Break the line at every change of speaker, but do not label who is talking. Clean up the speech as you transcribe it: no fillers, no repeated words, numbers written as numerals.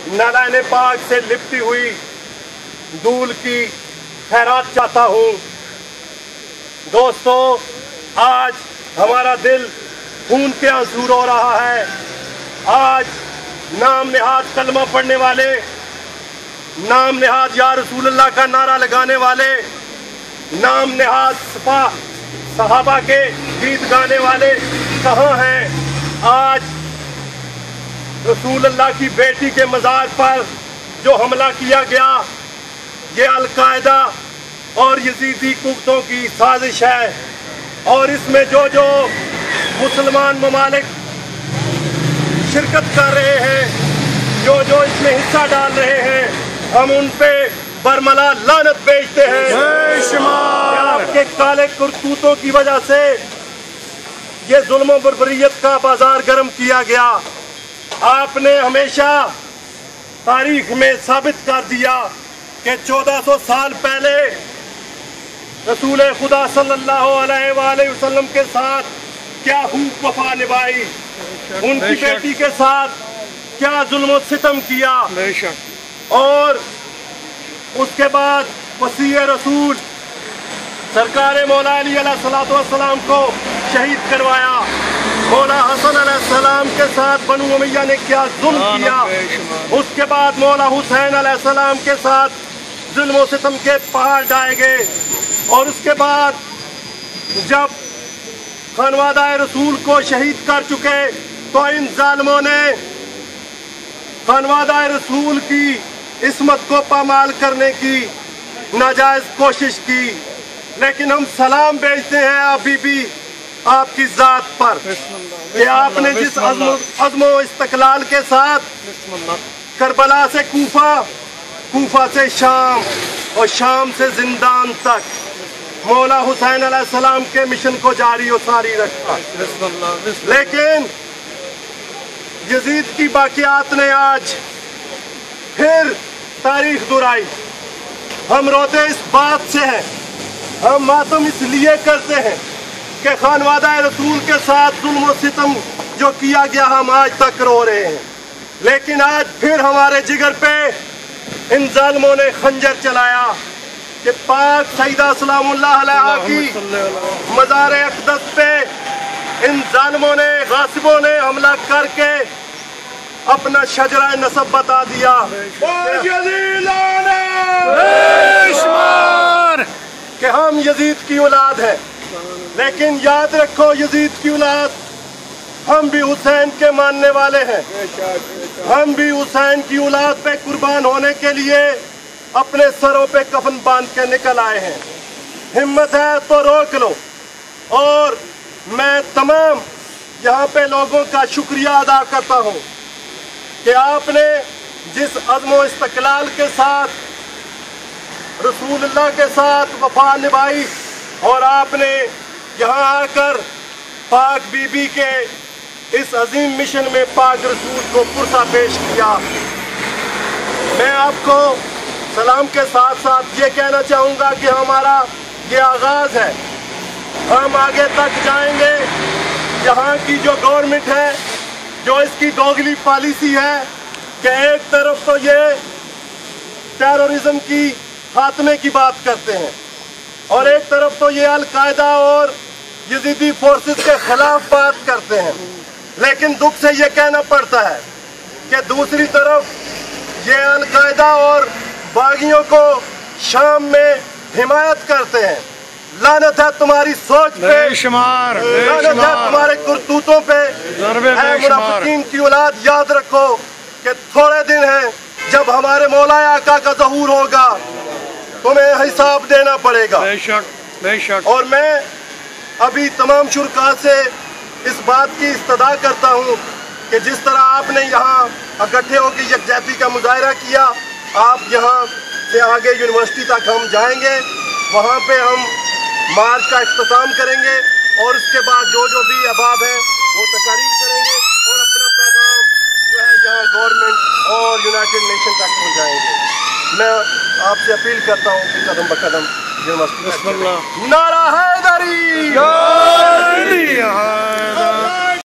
नारायण पाक से लिपटी हुई धूल की खैरात चाहता हूँ। दोस्तों, आज हमारा दिल खून के आंसू रो रहा है। आज नाम नेहाद कलमा पढ़ने वाले, नाम नेहाद या रसूल अल्लाह का नारा लगाने वाले, नाम नेहाद सहाबा के गीत गाने वाले कहाँ हैं? आज रसूल अल्लाह की बेटी के मज़ार पर जो हमला किया गया, ये अल-कायदा और यजीदी कुत्तों की साजिश है। और इसमें जो जो मुसलमान ममालिक शिरकत कर रहे हैं, जो जो इसमें हिस्सा डाल रहे हैं, हम उन पे बरमला लानत भेजते हैं। आपके काले करतूतों की वजह से ये जुल्म और बर्बरियत का बाजार गर्म किया गया। आपने हमेशा तारीख में साबित कर दिया कि 1400 साल पहले रसूल खुदा सल्लल्लाहु अलैहि वसल्लम के साथ क्या हुकूक वफा निभाई, उनकी बेटी के साथ क्या जुल्म सितम किया, और उसके बाद वसीय रसूल सरकार मौला अली अलैहिस्सलाम को शहीद करवाया। मौला हसन अलैहिस्सलाम के साथ बनु उमैया ने क्या जुल्म किया। उसके बाद मौला हुसैन अलैहिस्सलाम के साथ जुल्म और सितम के पहाड़ ढाए गए। और उसके बाद जब खानवादा रसूल को शहीद कर चुके तो इन जालिमों ने खानवादा रसूल की इस्मत को पामाल करने की नाजायज कोशिश की। लेकिन हम सलाम भेजते हैं आप बीबी, आपकी जात पर कि आपने जिस अज़्मो इस्तक़लाल के साथ करबला से कूफा, कूफा से शाम और शाम से जिंदान तक मौला हुसैन अलैहिस्सलाम के मिशन को जारी और सारी रखा। लेकिन यजीद की बाकियात ने आज फिर तारीख दोहराई। हम रोते इस बात से हैं, हम मातम इसलिए करते हैं कि खानवादा रसूल के साथ जुल्म और सितम जो किया गया हम आज तक रो रहे हैं। लेकिन आज फिर हमारे जिगर पे इन जालिमों ने खंजर चलाया कि पाक सईदा सलामुल्लाह अलैहा की मज़ार अक़दस पे इन जालिमों ने, गासिबों ने हमला करके अपना शजरा नसब बता दिया कि हम यजीद की औलाद हैं। लेकिन याद रखो, यजीद की औलाद हम भी हुसैन के मानने वाले हैं। हम भी हुसैन की औलाद पे कुर्बान होने के लिए अपने सरों पे कफन बांध के निकल आए हैं। हिम्मत है तो रोक लो। और मैं तमाम यहाँ पे लोगों का शुक्रिया अदा करता हूँ कि आपने जिस अज़्म व इस्तक़लाल के साथ रसूलुल्लाह के साथ वफा निभाई और आपने यहाँ आकर पाक बीबी के इस अजीम मिशन में पाक रसूल को पुरसा पेश किया। मैं आपको सलाम के साथ साथ ये कहना चाहूँगा कि हमारा ये आगाज़ है, हम आगे तक जाएंगे। यहाँ की जो गवर्नमेंट है, जो इसकी दोगली पॉलिसी है कि एक तरफ तो ये टेररिज्म की खात्मे की बात करते हैं और एक तरफ तो ये अल-कायदा और यजीदी फोर्सेस के खिलाफ बात करते हैं। लेकिन दुख से ये कहना पड़ता है कि दूसरी तरफ ये अल-कायदा और बागियों को शाम में हिमायत करते हैं। लानत है तुम्हारी सोच पे, लानत है तुम्हारे करतूतों पे। ऐ मुनाफिकीन की औलाद, याद रखो कि थोड़े दिन हैं जब हमारे मौला आका का ज़हूर होगा, तुम्हें हिसाब देना पड़ेगा। बेशक। और मैं अभी तमाम शुरका से इस बात की इस्तदा करता हूँ कि जिस तरह आपने यहाँ इकट्ठे होकर यकजहती का मुजाहरा किया, आप यहाँ से आगे यूनिवर्सिटी तक हम जाएंगे, वहाँ पे हम मार्च का इख्तिताम करेंगे और उसके बाद जो जो भी अहबाब हैं वो तकारीर करेंगे और अपना पैगाम जो है यहाँ गवर्नमेंट और यूनाइटेड नेशन तक पहुँचाएंगे। मैं आपसे अपील करता हूँ कि कदम ब कदम यूनिवर्सिटी नारा हैदरी।